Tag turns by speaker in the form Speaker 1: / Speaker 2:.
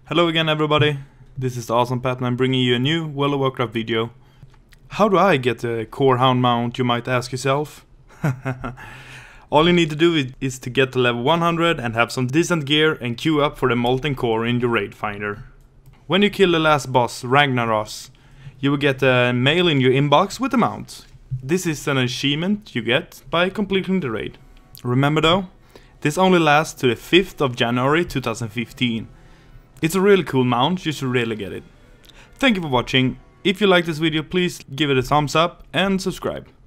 Speaker 1: Hello again everybody, this is the awesome Patman bringing you a new World of Warcraft video. How do I get a core Hound mount, you might ask yourself? All you need to do is to get to level 100 and have some decent gear and queue up for the molten core in your raid finder. When you kill the last boss, Ragnaros, you will get a mail in your inbox with the mount. This is an achievement you get by completing the raid. Remember though, this only lasts to the 5th of January 2015. It's a really cool mount, you should really get it. Thank you for watching. If you like this video, please give it a thumbs up and subscribe.